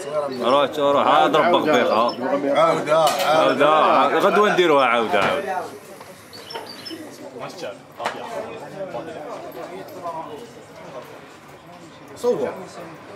روح اضرب بغبيقه. عاودة غدوه نديروها عاودة. صور